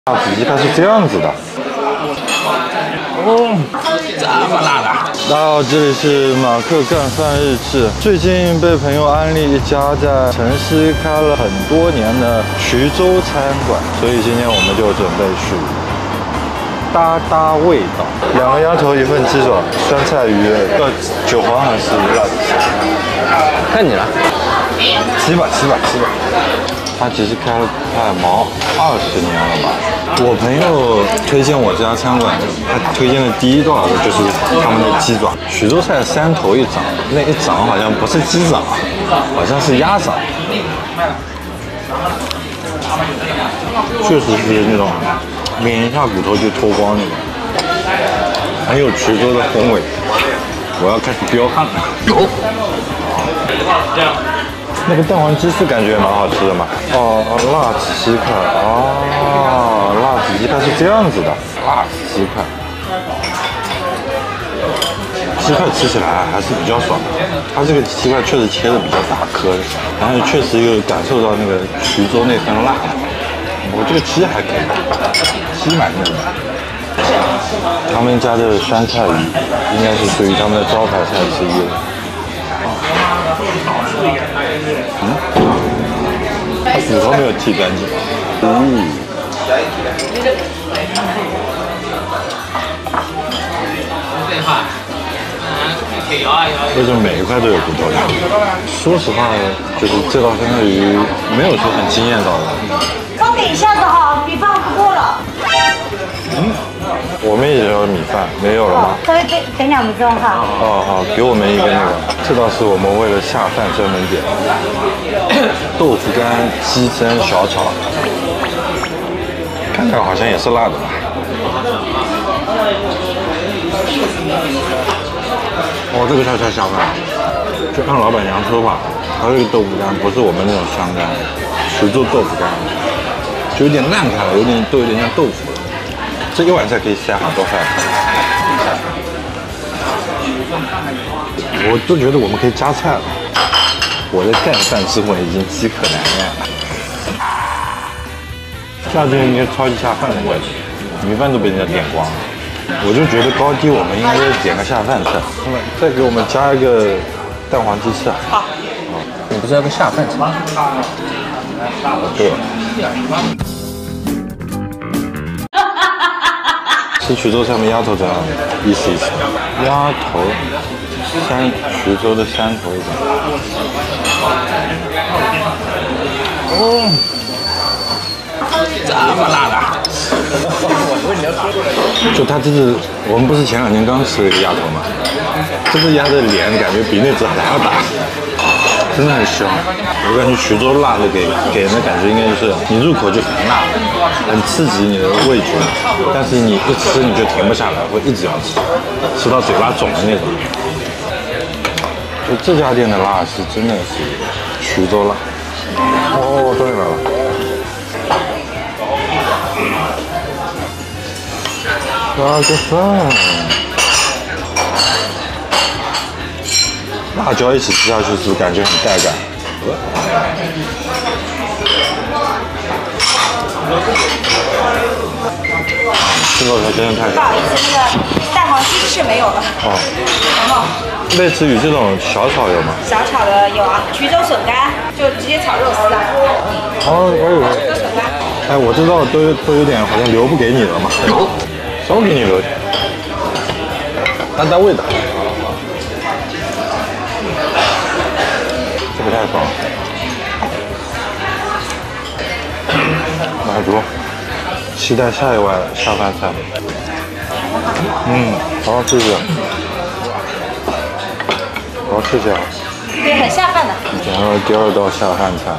辣子鸡它是这样子的。哦， 这么辣的。 然后这里是马克干饭日志。最近被朋友安利一家在城西开了很多年的衢州餐馆，所以今天我们就准备去搭搭味道。2个鸭头，1份鸡爪，酸菜鱼，9黄还是辣子鸡？ 看你了。 吃吧。他其实开了快毛20年了吧。我朋友推荐我这家餐馆，他推荐的第一道就是他们的鸡爪。衢州菜3头1掌，那一掌好像不是鸡掌，好像是鸭掌。确实是那种抿一下骨头就脱光那种，很有衢州的风味。我要开始彪悍了。那个蛋黄鸡翅感觉也蛮好吃的嘛。哦，辣子鸡块。哦，辣子鸡块是这样子的，辣子鸡块。鸡块吃起来还是比较爽的，它这个鸡块确实切的比较大颗，然后确实有感受到那个衢州那份辣。我这个鸡还可以，鸡蛮嫩的。他们家的酸菜鱼应该是属于他们的招牌菜之一了。它骨头没有剔干净。为什么每一块都有骨头的？说实话，就是这道酸菜鱼没有说很惊艳到我。 稍等一下子哈，米饭不够了。 我们也有米饭，没有了吗？ 稍微等2分钟哈。 哦，好，给我们一个那个，这道是我们为了下饭专门点的。豆腐干鸡胗小炒，看看好像也是辣的吧。哦，这个菜下饭，就按老板娘说法，它这个豆腐干不是我们那种香干，衢州豆腐干，就有点烂开了，都有点像豆腐。这一碗菜可以下好多饭，我都觉得我们可以加菜了。我的干饭之魂已经饥渴难耐了。夏天应该超级下饭的味道，米饭都被人家点光了。我就觉得高低我们应该点个下饭菜，再给我们加一个蛋黄鸡翅。好， 你不是要个下饭菜？ 对了。吃衢州菜没鸭头这样意思。鸭头衢州的3头1掌。哦， 这么辣的。 就它这只，我们不是前2天刚吃了一个鸭头吗？这只鸭的脸感觉比那只还要大，真的很香。我感觉衢州辣的给人的感觉应该就是你入口就很辣，很刺激你的味觉，但是你一吃你就停不下来，会一直要吃，吃到嘴巴肿的那种。就这家店的辣是真的是衢州辣。哦，终于来了。拉个饭，辣椒一起吃下去，是不是感觉很带感？这道菜真的太不好意思，那个蛋黄鸡翅没有了。 哦。 然后类似于这种小炒有吗？ 小炒的有啊，衢州笋干就直接炒肉丝啊。 哦，我以为。 衢州笋干。 哎，我知道都有点好像留不给你了嘛。稍给你留点，淡味的。这个太爽了。满足，期待下一碗下饭菜。好好吃吃。好好吃吃啊。 对，很下饭的。 然后第2道下饭菜。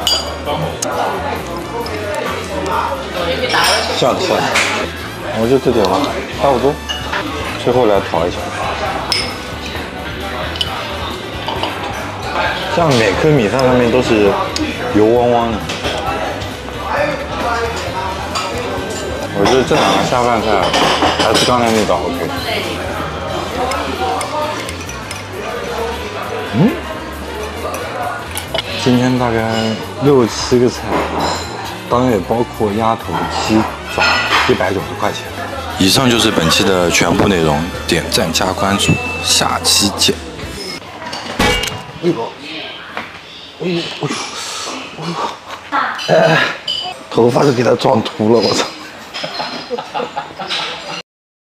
下的。我就这点吧，差不多。最后来炒一下，像每颗米饭上面都是油汪汪的。我觉得这2个下饭菜还是刚才那道 OK。今天大概6、7个菜，当然也包括鸭头、鸡爪。 190块钱。以上就是本期的全部内容，点赞加关注，下期见。头发都给它撞秃了，我操！